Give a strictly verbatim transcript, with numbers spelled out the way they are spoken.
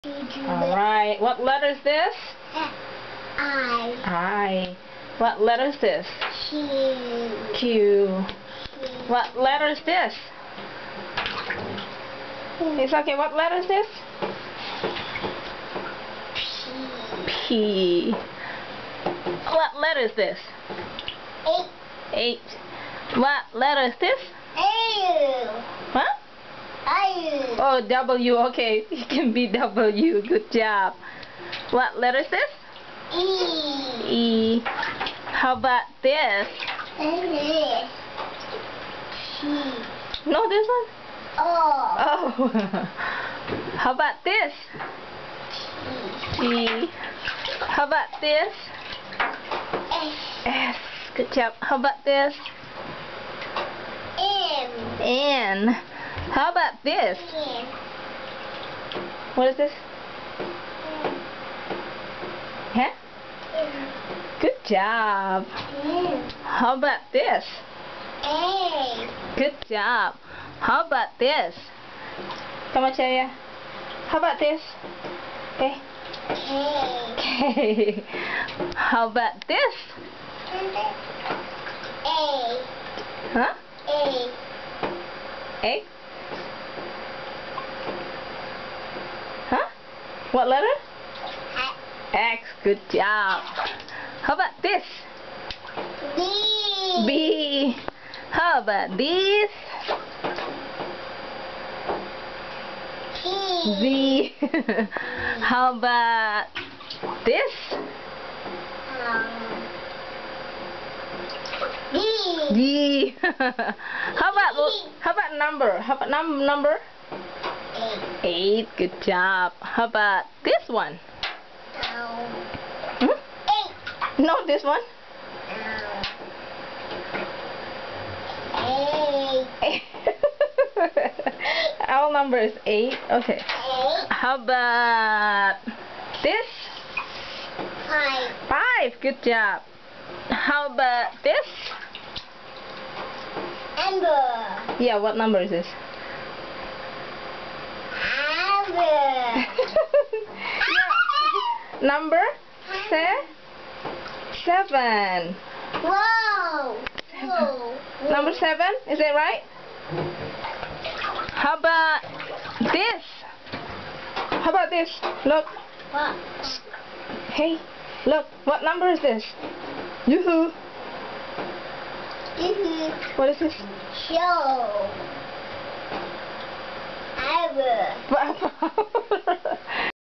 Alright, what letter is this? I. I. What letter is this? Q. Q. What letter is this? It's okay, what letter is this? P. P. What letter is this? Eight. Eight. What letter is this? A. Huh? I. Oh, W, okay. It can be W. Good job. What letter is this? E. E. How about this? This. T. No, this one? O. Oh. How about this? T. T. How about this? S. S. Good job. How about this? M. N. How about this? N. What is this? Huh? M. Good job. N. How about this? A. Good job. How about this? Come on, Chaya. How about this? Okay. K. Okay. How about this? A. Huh? A. A? Huh? What letter? X. Good job. How about this? B. B. How about this? T. Z. How about this? Um, D. G. How about how about number? How about num number? Eight. Eight. Good job. How about this one? Um, Hmm? eight. No, this one. Um, eight. Our number is eight. Okay. Eight. How about this? Five. Five. Good job. How about this? Amber. Yeah, what number is this? Amber. Number se seven. Whoa. Whoa. Number seven, is that right? How about this? How about this? Look. What? Hey, look. What number is this? Yoo-hoo. This is What is this? show. Amber.